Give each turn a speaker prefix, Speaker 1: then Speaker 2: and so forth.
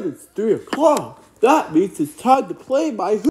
Speaker 1: it's 3 o'clock. That means it's time to play my